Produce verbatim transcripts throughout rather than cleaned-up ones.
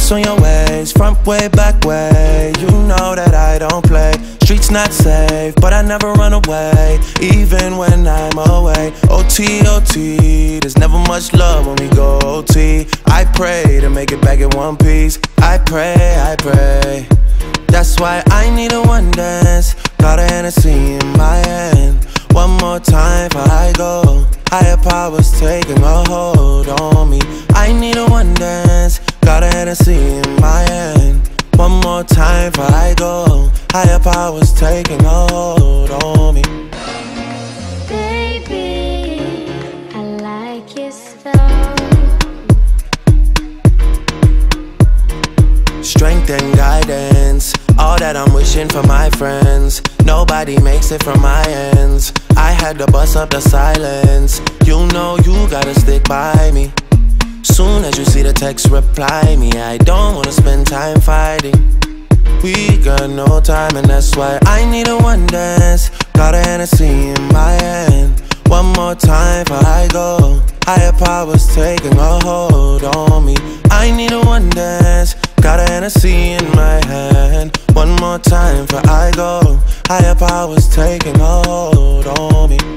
Ice on your ways, front way, back way. You know that I don't play. Streets not safe, but I never run away, even when I'm away. O T, O T, there's never much love when we go O T. I pray to make it back in one piece. I pray, I pray. That's why I need a one dance. Got a Hennessy in my hand. One more time before I go. Higher powers taking a hold on me. I need a one dance. Got a Hennessy in my hand. One more time before I go. Higher powers taking a hold on me. Baby, I like it so. Strength and guidance, all that I'm wishing for my friends. Nobody makes it from my ends. I had to bust up the silence. You know you gotta stick by me. Soon as you see the text, reply me. I don't wanna spend time fighting. We got no time, and that's why I need a one dance. Got a Hennessy in my hand. One more time before I go. Higher powers taking a hold on me. I need a one dance. Got a Hennessy in my hand. One more time before I go. Higher powers taking a hold on me.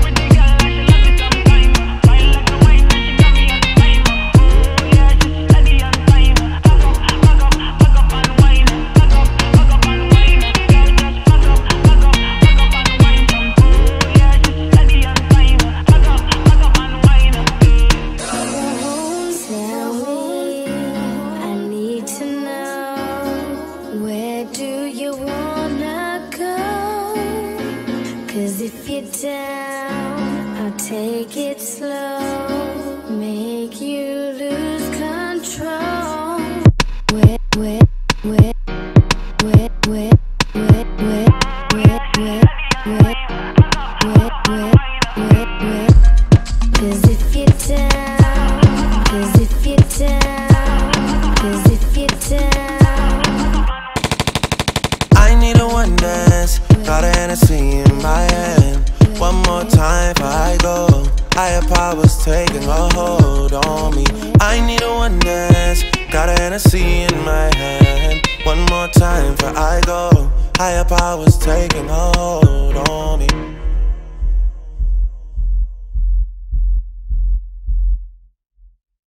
Cause if you're down, I'll take it slow. Make you lose control. Wet, wet, wet, wet, wet, wet, wet, wet, wet, wet, wet, wet, wet. Cause if you're down, cause if you're down, cause if you're down. I need a one dance. Got a Hennessy in my hand. One more time before I go. Higher powers taking a hold on me. I need a one dance. Got a Hennessy in my hand. One more time before I go. Higher powers taking a hold on me.